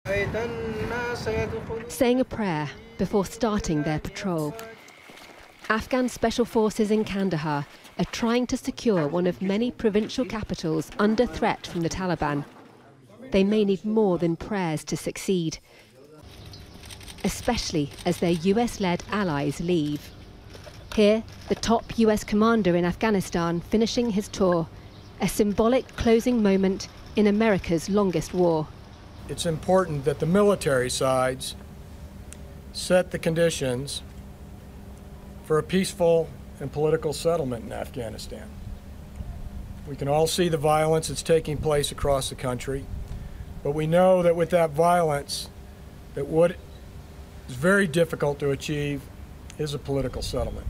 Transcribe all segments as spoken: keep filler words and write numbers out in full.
saying a prayer before starting their patrol. Afghan special forces in Kandahar are trying to secure one of many provincial capitals under threat from the Taliban. They may need more than prayers to succeed, especially as their U S-led allies leave. Here, the top U S commander in Afghanistan finishing his tour, a symbolic closing moment in America's longest war. It's important that the military sides set the conditions for a peaceful and political settlement in Afghanistan. We can all see the violence that's taking place across the country, but we know that with that violence, that what is very difficult to achieve is a political settlement.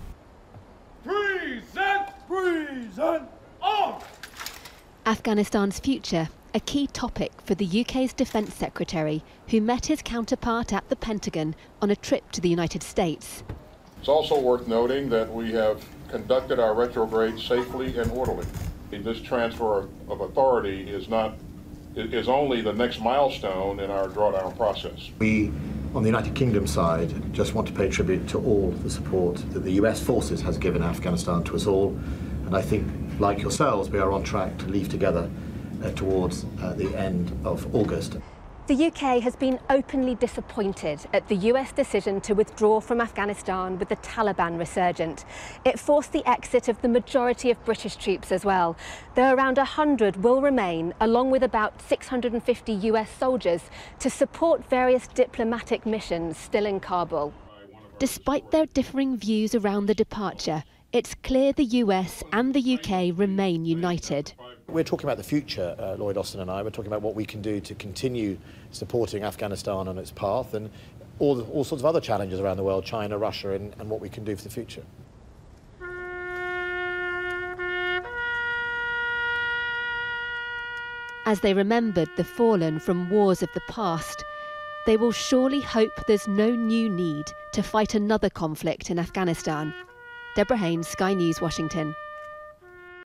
Present! Present! On! Afghanistan's future, a key topic for the U K's Defence Secretary, who met his counterpart at the Pentagon on a trip to the United States. It's also worth noting that we have conducted our retrograde safely and orderly. This transfer of authority is not is only the next milestone in our drawdown process. We, on the United Kingdom side, just want to pay tribute to all the support that the U S forces has given Afghanistan to us all, and I think, like yourselves, we are on track to leave together uh, towards uh, the end of August. The U K has been openly disappointed at the U S decision to withdraw from Afghanistan with the Taliban resurgent. It forced the exit of the majority of British troops as well, though around one hundred will remain, along with about six hundred fifty U S soldiers, to support various diplomatic missions still in Kabul. Despite their differing views around the departure, it's clear the U S and the U K remain united. We're talking about the future, uh, Lloyd Austin and I. We're talking about what we can do to continue supporting Afghanistan on its path, and all, the, all sorts of other challenges around the world, China, Russia, and, and what we can do for the future. As they remembered the fallen from wars of the past, they will surely hope there's no new need to fight another conflict in Afghanistan. Deborah Haynes, Sky News, Washington.